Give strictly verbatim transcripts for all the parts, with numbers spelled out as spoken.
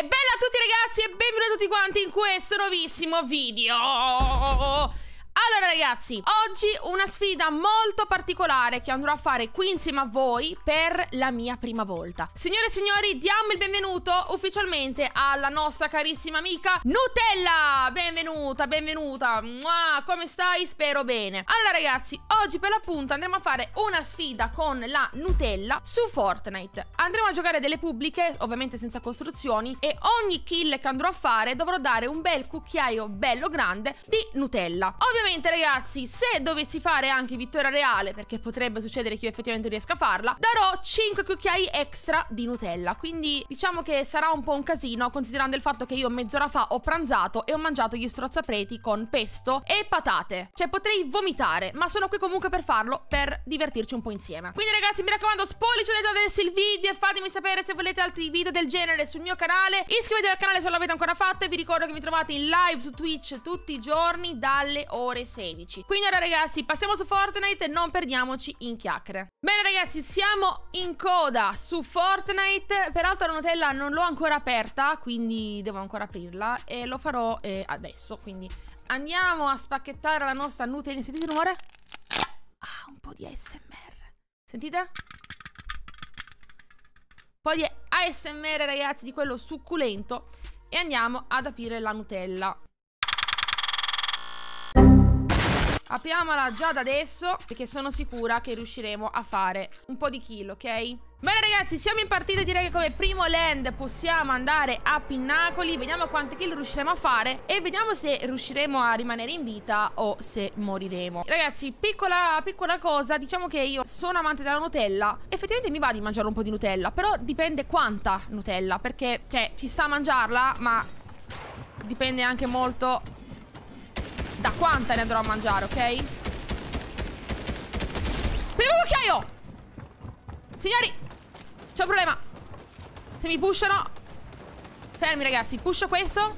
E bella a tutti ragazzi e benvenuti tutti quanti in questo nuovissimo video. Allora ragazzi, oggi una sfida molto particolare che andrò a fare qui insieme a voi per la mia prima volta. Signore e signori, diamo il benvenuto ufficialmente alla nostra carissima amica Nutella. Benvenuta, benvenuta. Mua, come stai? Spero bene. Allora ragazzi, oggi per l'appunto andremo a fare una sfida con la Nutella su Fortnite. Andremo a giocare delle pubbliche, ovviamente senza costruzioni, e ogni kill che andrò a fare dovrò dare un bel cucchiaio bello grande di Nutella. Ovviamente Ovviamente ragazzi, se dovessi fare anche vittoria reale, perché potrebbe succedere che io effettivamente riesca a farla, darò cinque cucchiai extra di Nutella. Quindi diciamo che sarà un po' un casino, considerando il fatto che io mezz'ora fa ho pranzato e ho mangiato gli strozzapreti con pesto e patate. Cioè potrei vomitare, ma sono qui comunque per farlo, per divertirci un po' insieme. Quindi ragazzi, mi raccomando, spolliciate già adesso il video e fatemi sapere se volete altri video del genere sul mio canale. Iscrivetevi al canale se non l'avete ancora fatto e vi ricordo che mi trovate in live su Twitch tutti i giorni dalle ore sedici. Quindi ora ragazzi passiamo su Fortnite e non perdiamoci in chiacchiere. Bene ragazzi, siamo in coda su Fortnite. Peraltro la Nutella non l'ho ancora aperta, quindi devo ancora aprirla e lo farò eh, adesso. Quindi andiamo a spacchettare la nostra Nutella. Sentite il rumore? Ah, un po' di A S M R. Sentite? Un po' di A S M R ragazzi, di quello succulento. E andiamo ad aprire la Nutella. Apriamola già da adesso, perché sono sicura che riusciremo a fare un po' di kill, ok? Bene ragazzi, siamo in partita. Direi che come primo land possiamo andare a Pinnacoli. Vediamo quante kill riusciremo a fare e vediamo se riusciremo a rimanere in vita o se moriremo. Ragazzi, piccola, piccola cosa, diciamo che io sono amante della Nutella. Effettivamente mi va di mangiare un po' di Nutella, però dipende quanta Nutella, perché, cioè, ci sta a mangiarla, ma dipende anche molto da quanta ne andrò a mangiare, ok? Primo cucchiaio! Signori, c'è un problema. Se mi pushano, fermi ragazzi, pusho questo.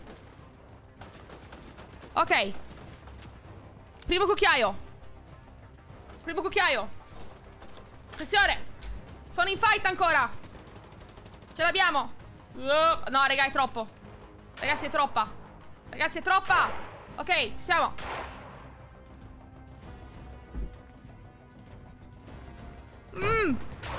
Ok. Primo cucchiaio. Primo cucchiaio. Attenzione, sono in fight ancora. Ce l'abbiamo. No raga, è troppo. Ragazzi è troppa. Ragazzi è troppa. Ok, ci siamo. Mmm.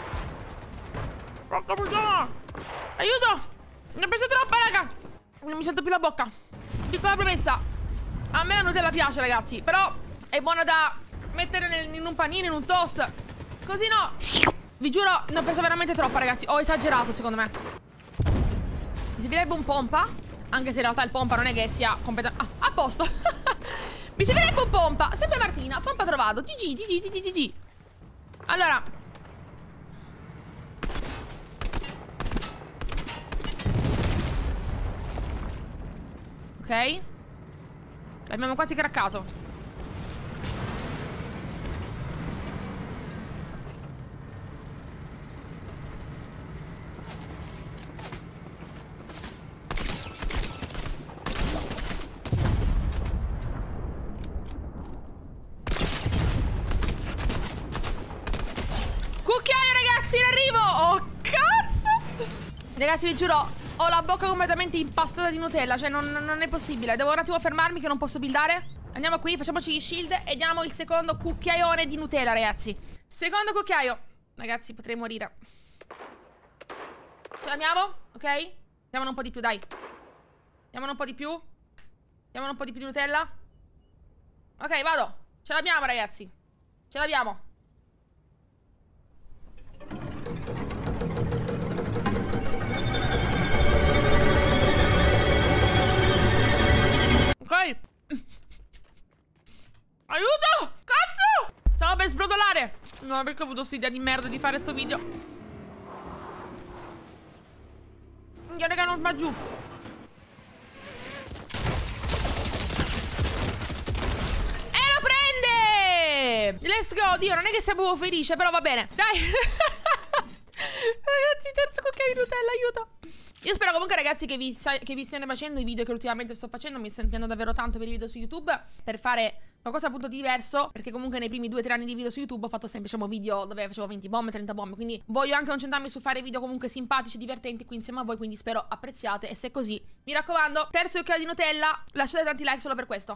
Porca puttana. Aiuto. Ne ho preso troppa, raga. Non mi sento più la bocca. Piccola premessa. A me la Nutella piace, ragazzi, però è buona da mettere nel, in un panino, in un toast. Così no. Vi giuro, ne ho preso veramente troppa, ragazzi. Ho esagerato, secondo me. Mi servirebbe un pompa. Anche se in realtà il pompa non è che sia completamente... Ah, a posto. Mi servirebbe un pompa. Sempre Martina, pompa trovato. G G, G G, G G, G G. Allora. Ok. L'abbiamo quasi craccato. In arrivo! Oh, cazzo! Ragazzi, vi giuro, ho la bocca completamente impastata di Nutella. Cioè, non, non è possibile. Devo un attimo fermarmi che non posso buildare. Andiamo qui, facciamoci gli shield e diamo il secondo cucchiaione di Nutella, ragazzi. Secondo cucchiaio. Ragazzi, potrei morire. Ce l'abbiamo? Ok? Diamone un po' di più, dai. Diamone un po' di più. Diamone un po' di più di Nutella. Ok, vado. Ce l'abbiamo, ragazzi. Ce l'abbiamo. Ok. Aiuto! Cazzo! Stavo per sbrodolare. No, perché ho avuto questa idea di merda di fare sto video. Io raga non va giù. E lo prende! Let's go. Dio, non è che siamo felice, però va bene. Dai. Ragazzi, terzo cucchiaio di Nutella, aiuto. Io spero comunque ragazzi che vi, che vi stiano facendo i video che ultimamente sto facendo. Mi sto impegnando davvero tanto per i video su YouTube, per fare Qualcosa appunto di diverso, perché comunque nei primi due tre anni di video su YouTube ho fatto sempre, diciamo, video dove facevo venti bombe, trenta bombe. Quindi voglio anche concentrarmi su fare video comunque simpatici, divertenti qui insieme a voi. Quindi spero apprezziate. E se è così, mi raccomando, terzo occhiaio di Nutella, lasciate tanti like solo per questo.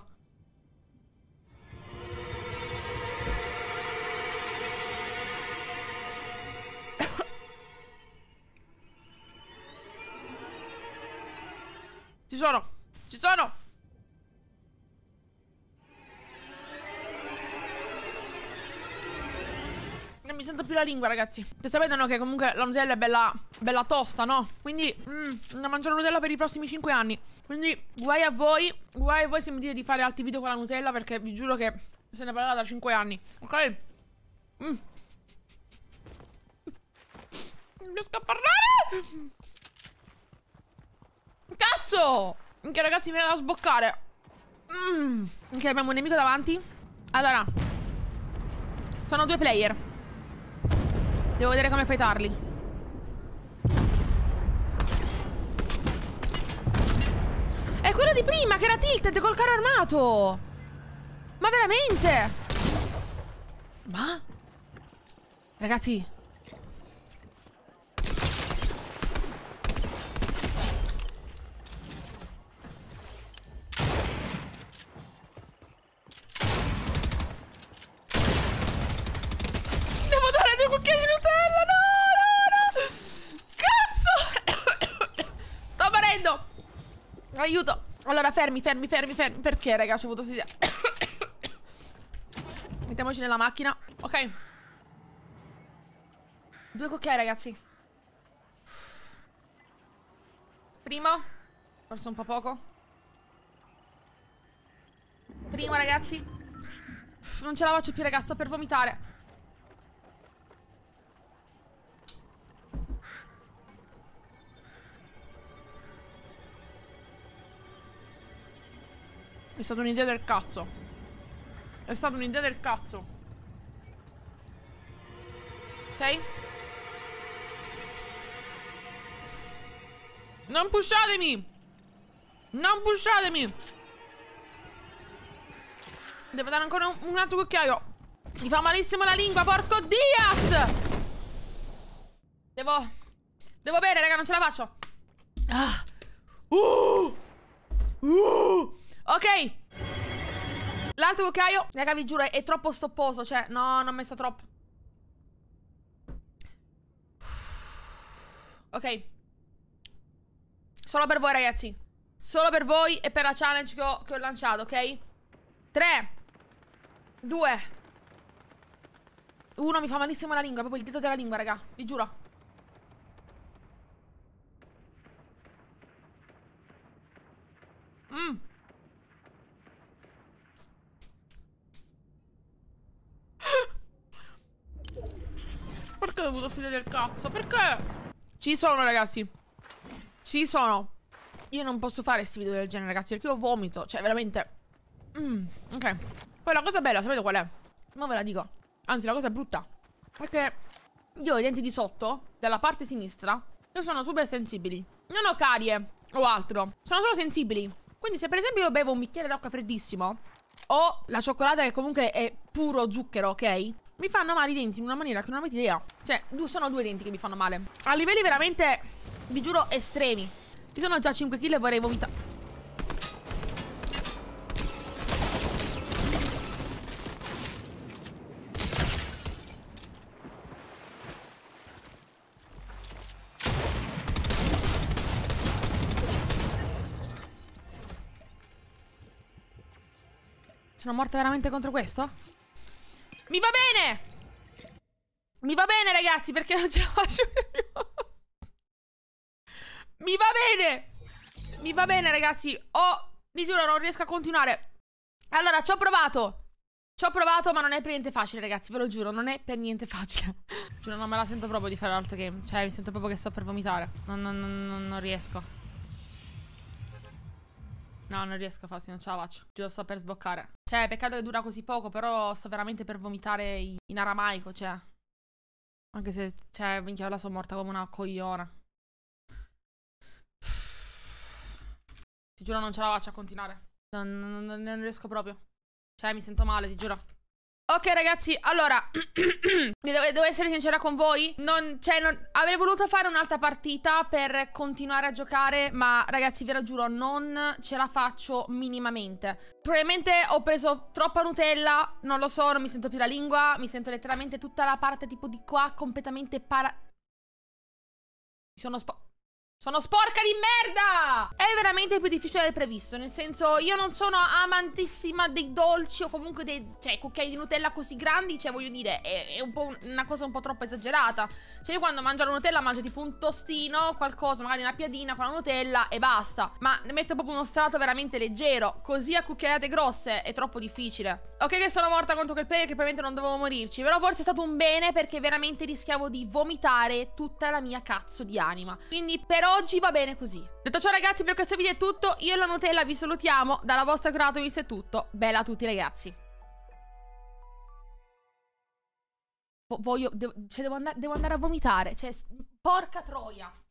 Ci sono, ci sono. Non mi sento più la lingua, ragazzi. Che sapete, no, che comunque la Nutella è bella, bella tosta, no? Quindi, mm, da mangiare Nutella per i prossimi cinque anni. Quindi, guai a voi. Guai a voi se mi dite di fare altri video con la Nutella, perché vi giuro che se ne parlerà da cinque anni. Ok? Mm. Non riesco a parlare! Cazzo! Ok, ragazzi, mi viene da sboccare. Mm. Ok, abbiamo un nemico davanti. Allora, sono due player. Devo vedere come fightarli. È quello di prima che era tilted col carro armato. Ma veramente? Ma? Ragazzi, devo dare due cucchiai di Nutella. No, no, no. Cazzo. Sto morendo. Aiuto. Allora, fermi, fermi, fermi, fermi. Perché, ragazzi, ho avuto questa idea. Mettiamoci nella macchina. Ok. Due cucchiai, ragazzi. Primo. Forse un po' poco. Primo, ragazzi. Non ce la faccio più, ragazzi. Sto per vomitare. È stata un'idea del cazzo. È stata un'idea del cazzo. Ok? Non pushatemi! Non pushatemi! Devo dare ancora un, un altro cucchiaio. Mi fa malissimo la lingua, porco Diaz! Devo... Devo bere, raga, non ce la faccio. Ah. Uh. Uh. Ok. L'altro cucchiaio, raga, vi giuro, è, è troppo stopposo. Cioè, no, non ho messo troppo. Ok. Solo per voi, ragazzi. Solo per voi e per la challenge che ho, che ho lanciato, ok? tre due uno. Mi fa malissimo la lingua, proprio il dito della lingua, raga. Vi giuro. Mmm. Perché ho dovuto sedere del cazzo? Perché? Ci sono, ragazzi. Ci sono. Io non posso fare questi video del genere, ragazzi, perché io vomito. Cioè, veramente. Mm, ok. Poi la cosa bella, sapete qual è? Non ve la dico. Anzi, la cosa brutta è che io i denti di sotto, della parte sinistra, io sono super sensibili. Non ho carie o altro. Sono solo sensibili. Quindi se per esempio io bevo un bicchiere d'acqua freddissimo o la cioccolata che comunque è puro zucchero, ok? Mi fanno male i denti in una maniera che non avete idea. Cioè, due, sono due denti che mi fanno male. A livelli veramente, vi giuro, estremi. Ci sono già cinque chili e vorrei vomitare. Sono morta veramente contro questo? Mi va bene! Mi va bene, ragazzi, perché non ce la faccio più. Mi va bene! Mi va bene, ragazzi. Oh, vi giuro, non riesco a continuare. Allora, ci ho provato. Ci ho provato, ma non è per niente facile, ragazzi. Ve lo giuro, non è per niente facile. Giuro, non me la sento proprio di fare l'altro game. Cioè, mi sento proprio che sto per vomitare. Non, non, non, non riesco. No, non riesco a farsi, non ce la faccio. Giuro, sto per sboccare. Cioè, peccato che dura così poco, però sto veramente per vomitare in aramaico, cioè. Anche se, cioè, minchia, ora sono morta come una cogliona. Ti giuro, non ce la faccio a continuare. Non, non, non riesco proprio. Cioè, mi sento male, ti giuro. Ok, ragazzi, allora devo, devo essere sincera con voi. Non, cioè, non, avrei voluto fare un'altra partita per continuare a giocare, ma ragazzi, ve lo giuro, non ce la faccio minimamente. Probabilmente ho preso troppa Nutella, non lo so, non mi sento più la lingua. Mi sento letteralmente tutta la parte tipo di qua completamente para... Mi sono spo... Sono sporca di merda! È veramente più difficile del previsto. Nel senso, io non sono amantissima dei dolci o comunque dei, cioè, cucchiai di Nutella così grandi. Cioè, voglio dire, è, è un po' una cosa un po' troppo esagerata. Cioè, io quando mangio la Nutella mangio tipo un tostino, qualcosa, magari una piadina con la Nutella e basta. Ma ne metto proprio uno strato veramente leggero. Così a cucchiaiate grosse è troppo difficile. Ok che sono morta contro quel player, che probabilmente non dovevo morirci, però forse è stato un bene, perché veramente rischiavo di vomitare tutta la mia cazzo di anima. Quindi per oggi va bene così. Detto ciò, ragazzi, per questo video è tutto. Io e la Nutella vi salutiamo. Dalla vostra Curatovis è tutto. Bella a tutti, ragazzi. Voglio... Devo, cioè, devo, andare, devo andare a vomitare. Cioè, porca troia.